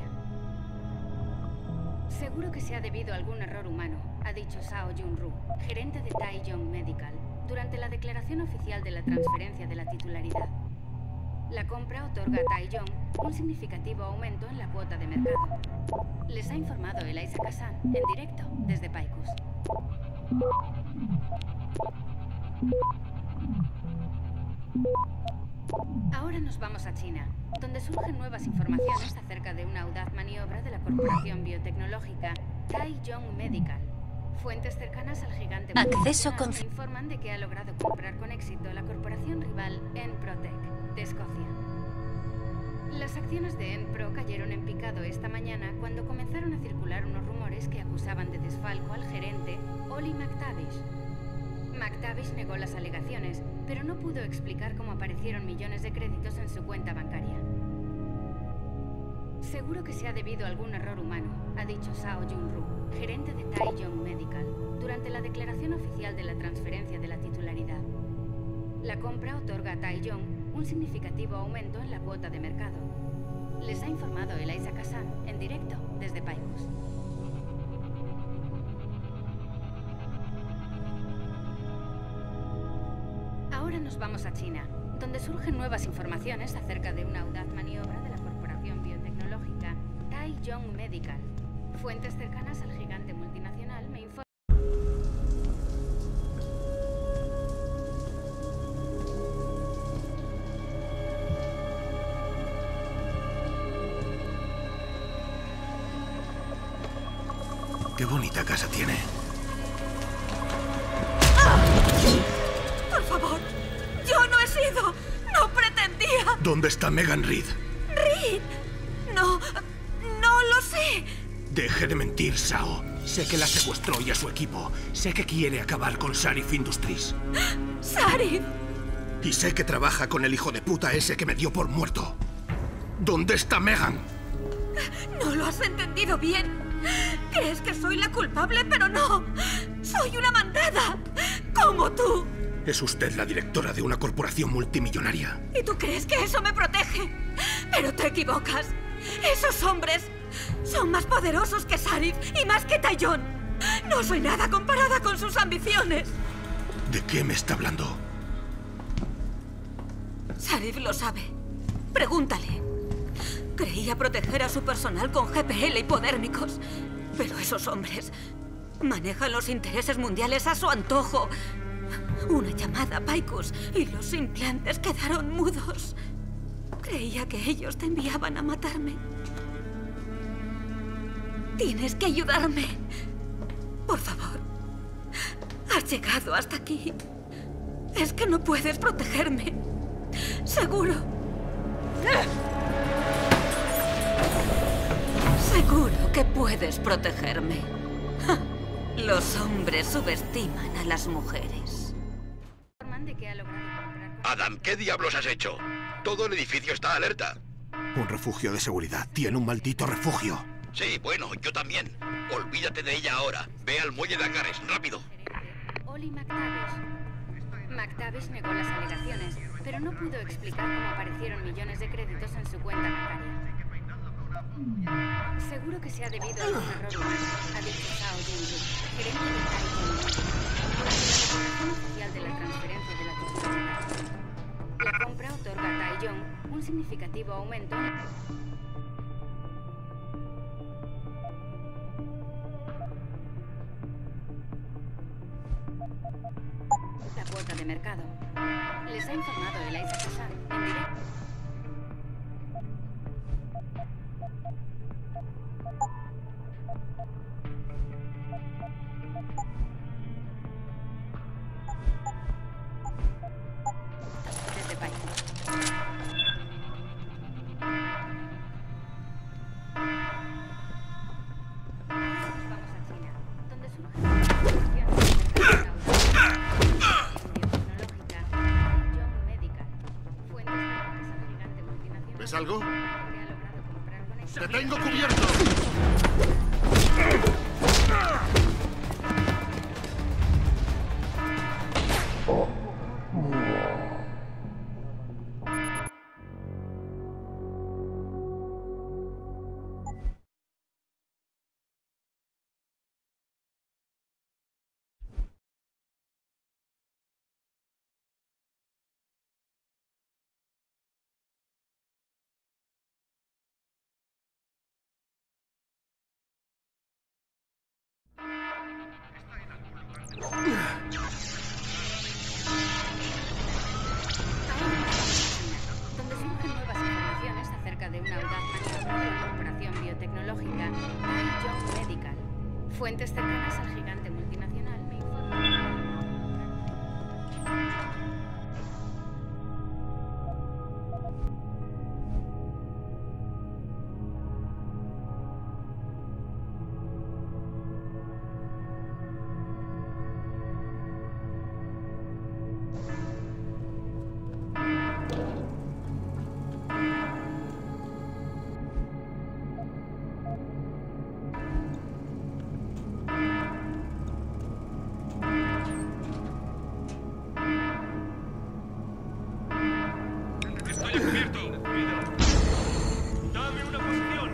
K: Seguro que se ha debido a algún error humano, ha dicho Sao Jun-Ru, gerente de Taiyong Medical, durante la declaración oficial de la transferencia de la titularidad. La compra otorga a Taiyong un significativo aumento en la cuota de mercado. Les ha informado Eliza Kazan en directo desde Picus. Ahora nos vamos a China, donde surgen nuevas informaciones acerca de una audaz maniobra de la corporación biotecnológica Taiyong Medical. Fuentes cercanas al gigante
A: Acceso con...
K: me informan de que ha logrado comprar con éxito la corporación rival Enprotech, de Escocia. Las acciones de Enpro cayeron en picado esta mañana cuando comenzaron a circular unos rumores que acusaban de desfalco al gerente Ollie McTavish. McTavish negó las alegaciones, pero no pudo explicar cómo aparecieron millones de créditos en su cuenta bancaria. Seguro que se ha debido a algún error humano, ha dicho Sao Jun-Ru, gerente de Taiyong Medical, durante la declaración oficial de la transferencia de la titularidad. La compra otorga a Taiyong un significativo aumento en la cuota de mercado. Les ha informado Eliza Kazan en directo desde Picus. Ahora nos vamos a China, donde surgen nuevas informaciones acerca de una audaz maniobra de la corporación biotecnológica Taiyong Medical. Fuentes cercanas al gigante multinacional me informan...
C: Qué bonita casa tiene.
L: Por favor, yo no he sido. No pretendía.
C: ¿Dónde está Megan Reed?
L: Reed. No, no lo sé.
Q: Deje de mentir, Sao. Sé que la secuestró y a su equipo. Sé que quiere acabar con Sarif Industries.
L: Sarif.
Q: Y sé que trabaja con el hijo de puta ese que me dio por muerto. ¿Dónde está Megan?
L: No lo has entendido bien. Crees que soy la culpable, pero no. Soy una mandada, como tú.
Q: Es usted la directora de una corporación multimillonaria.
L: ¿Y tú crees que eso me protege? Pero te equivocas. Esos hombres son más poderosos que Sarif y más que Taiyong. No soy nada comparada con sus ambiciones.
Q: ¿De qué me está hablando?
L: Sarif lo sabe. Pregúntale. Creía proteger a su personal con G P L hipodérmicos. Pero esos hombres manejan los intereses mundiales a su antojo. Una llamada, Paikus, y los implantes quedaron mudos. Creía que ellos te enviaban a matarme. Tienes que ayudarme. Por favor. Has llegado hasta aquí. Es que no puedes protegerme. Seguro. Seguro que puedes protegerme. Los hombres subestiman a las mujeres.
R: Adam, ¿qué diablos has hecho? Todo el edificio está alerta.
Q: Un refugio de seguridad. Tiene un maldito refugio.
R: Sí, bueno, yo también. Olvídate de ella ahora. Ve al muelle de Agares, rápido.
K: Oli McTavish. McTavish negó las alegaciones, pero no pudo explicar cómo aparecieron millones de créditos en su cuenta bancaria. Seguro que se ha debido a un error humano, ha dicho Sao Jin-Roo, gerente de Taiyong Medical, durante la declaración oficial de la transferencia de la titularidad. La compra otorga a Taiyong un significativo aumento en la cuota de mercado. Les ha informado Eliza Kazan en directo. Desde Paikus. Vamos a China, donde surge la cuestión tecnológica Taiyong Medical. Fuentes de la empresa gigante multinacional.
P: ¿Ves algo?
K: Que ha logrado comprar con éxito.
P: ¡Te tengo cubierto!
K: Donde surgen nuevas informaciones acerca de una audaz maniobra de la corporación biotecnológica Taiyong Medical. Fuentes cercanas al gigante multinacional me informan.
M: Estoy cubierto. Dame una posición.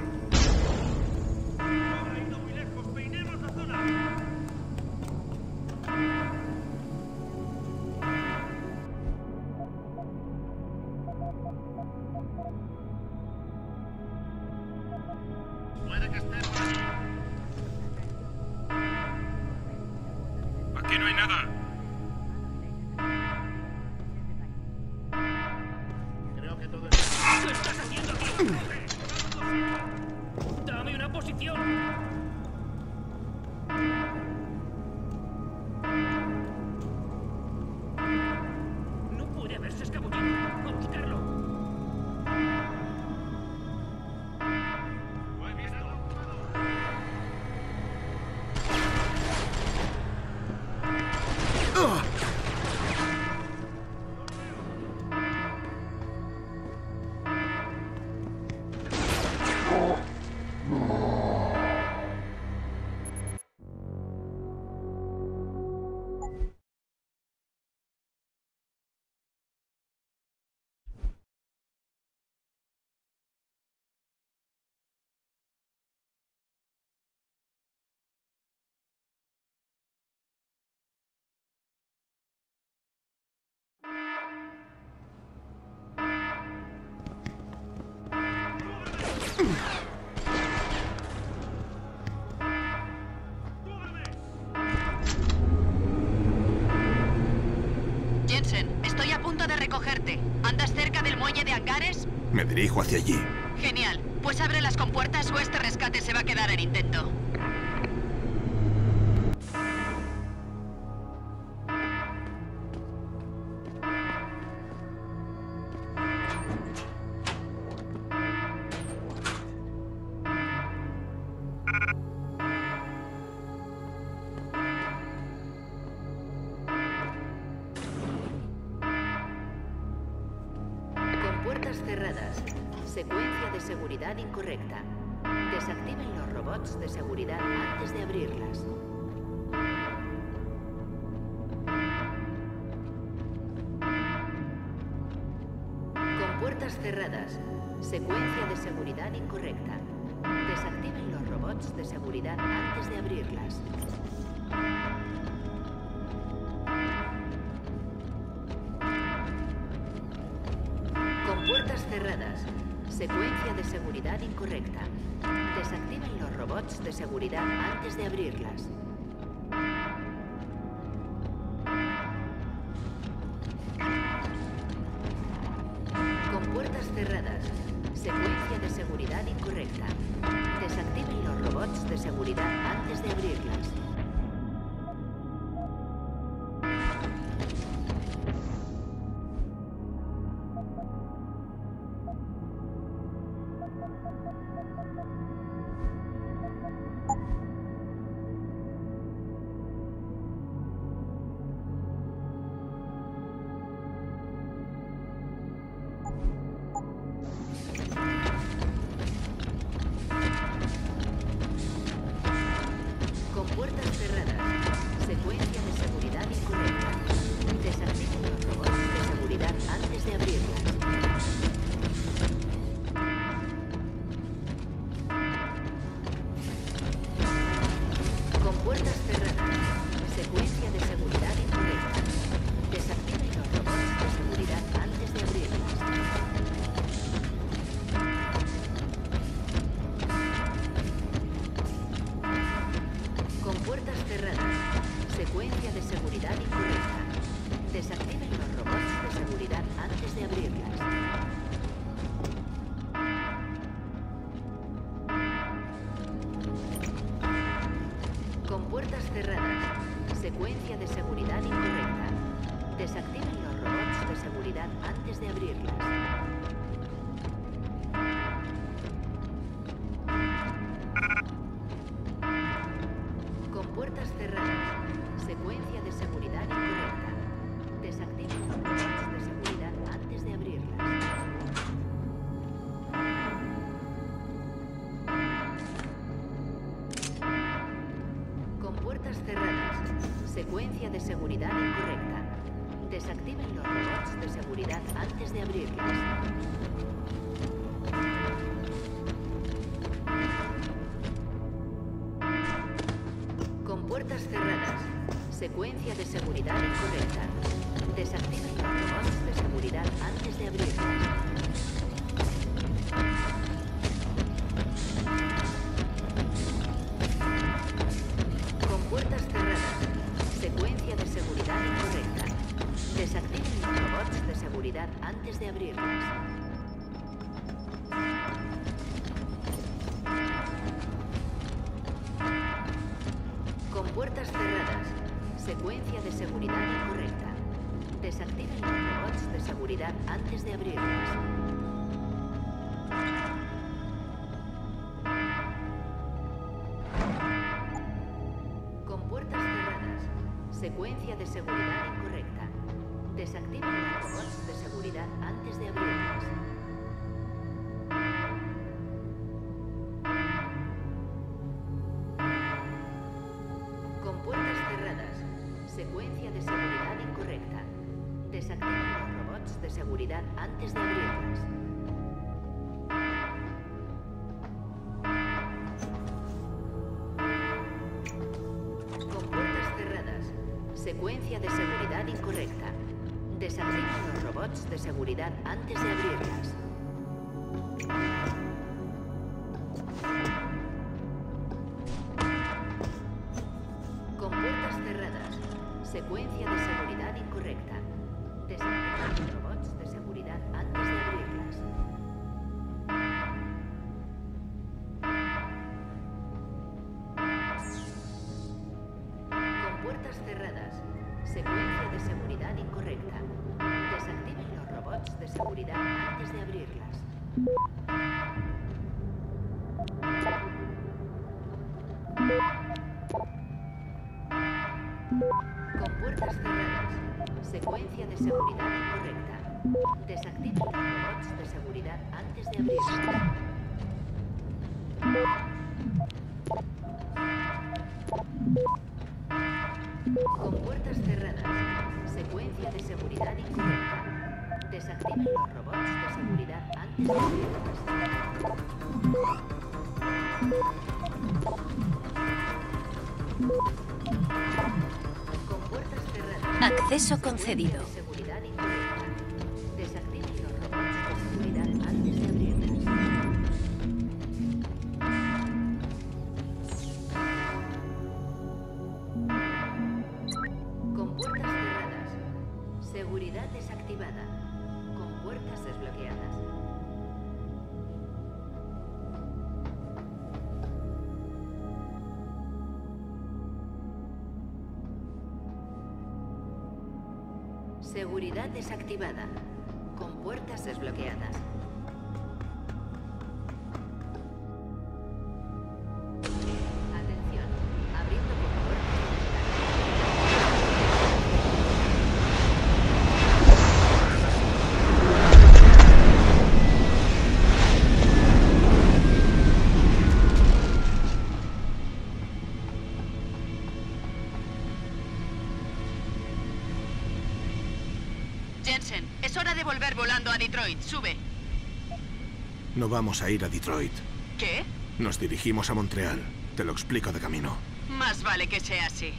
M: No he ido muy lejos. Peinemos la zona.
F: Puede que esté por aquí.
D: Aquí no hay nada.
F: Creo que todo
G: ¿Qué estás haciendo aquí? ¡Dame una posición!
T: Jensen, estoy a punto de recogerte. ¿Andas cerca del muelle de hangares?
C: Me dirijo hacia allí.
T: Genial. Pues abre las compuertas o este rescate se va a quedar en intento.
K: Cerradas. Secuencia de seguridad incorrecta. Desactiven los robots de seguridad antes de abrirlas. Con puertas cerradas. Secuencia de seguridad incorrecta. Desactiven los robots de seguridad antes de abrirlas. Puertas cerradas. Secuencia de seguridad incorrecta. Desactiven los robots de seguridad antes de abrirlas. Con puertas cerradas. Secuencia de seguridad incorrecta. Desactiven los robots de seguridad antes de abrirlas. Secuencia de seguridad incorrecta. Desactiven los robots de seguridad antes de abrirlas. Con puertas cerradas. Secuencia de seguridad incorrecta. Desactiven los robots de seguridad antes de abrirlas. Con puertas cerradas. Secuencia de seguridad incorrecta. Desactiven los robots de seguridad antes de abrirlas. Con puertas cerradas. Secuencia de seguridad incorrecta. Desactiven los robots de seguridad antes de abrirlas. Con puertas cerradas. Secuencia de seguridad incorrecta. Desactiven los robots de seguridad antes de abrirlas. Con puertas cerradas. Secuencia de seguridad incorrecta. Desactiven los robots de seguridad antes de abrirlas. Con puertas cerradas. Secuencia de seguridad incorrecta. Desactiven los robots de seguridad antes de abrirlas. Con puertas cerradas. Secuencia de seguridad incorrecta. Desactiven los robots de seguridad antes de abrirlas. Con puertas cerradas. Secuencia de seguridad incorrecta. Desactiven los robots de seguridad antes de abrirlas.
U: incorrecta. Desactiva los robots de seguridad antes de abrirlas. Con puertas cerradas. Secuencia de seguridad incorrecta. Desactiven los robots de seguridad antes de abrirlas. Con puertas cerradas. Secuencia de seguridad incorrecta. Desactiven los robots de seguridad antes de abrirlas. Con puertas cerradas. Secuencia de seguridad incorrecta. Desactiven los robots de seguridad antes de abrirlas. Con puertas cerradas.
A: Acceso concedido.
U: Seguridad incorrecta. Desactiven los robots de seguridad antes de abrirlas. Con puertas cerradas. Seguridad desactivada. Con puertas desbloqueadas. Seguridad desactivada. Con puertas desbloqueadas. Atención. Abriendo con
T: Jensen, es hora de volver volando a Detroit. Sube.
C: No vamos a ir a Detroit.
T: ¿Qué?
C: Nos dirigimos a Montreal. Te lo explico de camino.
T: Más vale que sea así.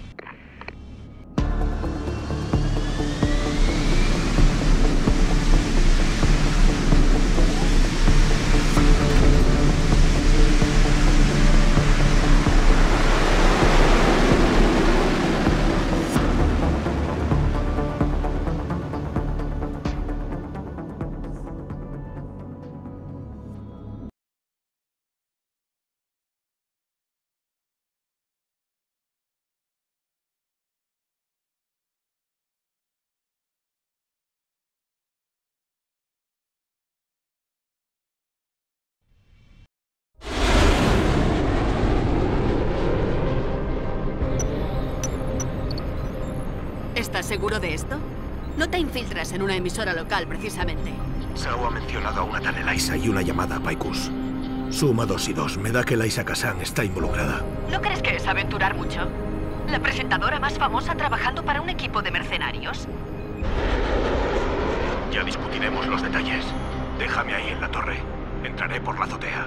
T: ¿Estás seguro de esto? No te infiltras en una emisora local, precisamente.
C: Sao ha mencionado a una tal Eliza y una llamada a Paikus. Suma dos y dos. Me da que Eliza Kazan está involucrada.
T: ¿No crees que es aventurar mucho? ¿La presentadora más famosa trabajando para un equipo de mercenarios?
C: Ya discutiremos los detalles. Déjame ahí en la torre. Entraré por la azotea.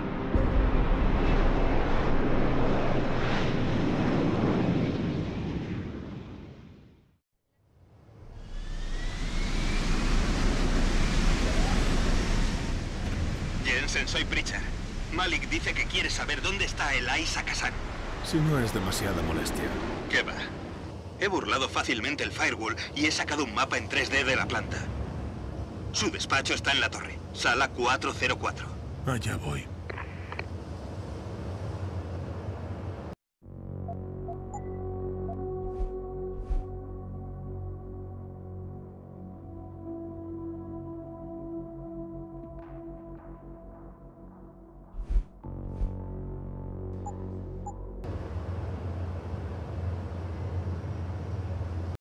F: Jensen, soy Pritchard. Malik dice que quiere saber dónde está Eliza Kazan.
C: Si no es demasiada molestia.
F: ¿Qué va? He burlado fácilmente el firewall y he sacado un mapa en tres D de la planta. Su despacho está en la torre, sala cuatrocientos cuatro.
C: Allá voy.